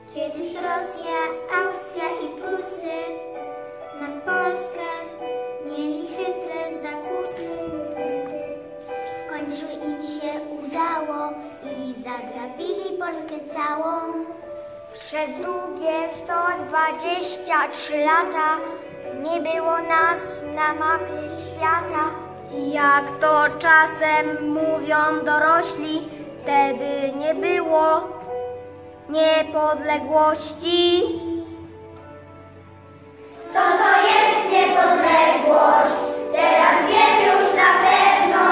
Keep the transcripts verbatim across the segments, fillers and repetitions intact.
Kiedyś Rosja, Austria i Prusy na Polskę mieli chytre zakusy. W końcu im się udało i zagrabili Polskę całą. Przez długie sto dwadzieścia trzy lata nie było nas na mapie świata. Jak to czasem mówią dorośli, wtedy nie było niepodległości. Co to jest niepodległość? Teraz wiem już na pewno.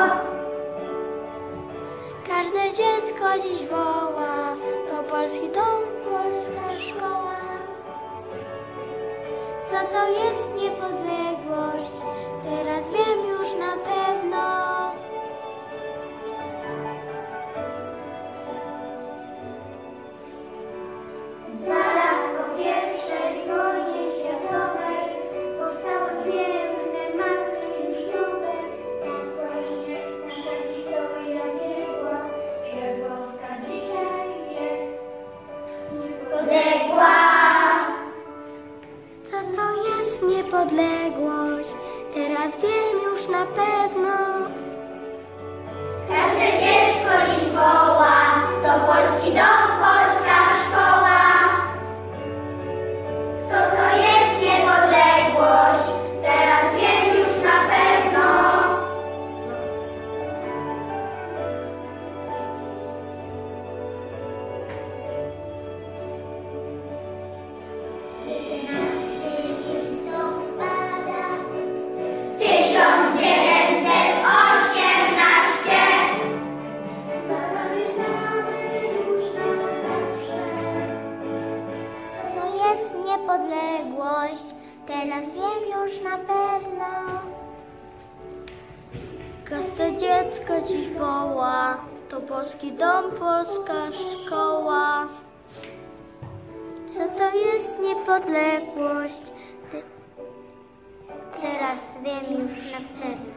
Każde dziecko dziś woła, to polski dom, polska szkoła. Co to jest niepodległość? Teraz wiem już na pewno. Zaraz po pierwszej wojnie światowej powstały dwie różne mapy już nowe. Tak właśnie nasza historia biegła, że Polska dzisiaj jest niepodległa. Co to jest niepodległość? Teraz wiem już na pewno. Każde dziecko dziś woła, to polski dom, polska szkoła. Co to jest niepodległość? Teraz wiem już na pewno. Tysiąc dziewięćset osiemnaście. Zapamiętamy już na zawsze. Co to jest niepodległość? Teraz wiem już na pewno. Każde dziecko dziś woła, to polski dom, polska szkoła. Co to jest niepodległość? Te- Teraz wiem już na pewno.